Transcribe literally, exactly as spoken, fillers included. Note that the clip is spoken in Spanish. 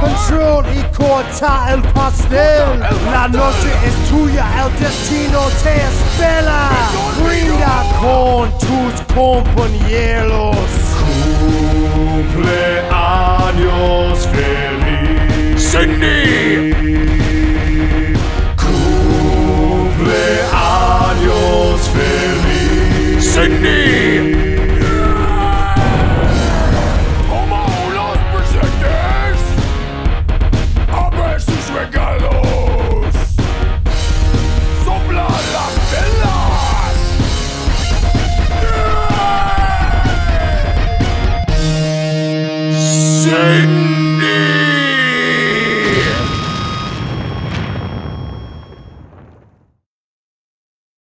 control y corta el pastel. La noche es tuya, el destino te espera. Brinda con tus compañeros. Cumpleaños feliz, Cindy. Cumpleaños feliz, Cindy. Toma los presentes, abre sus regalos, sopla las velas. Cindy.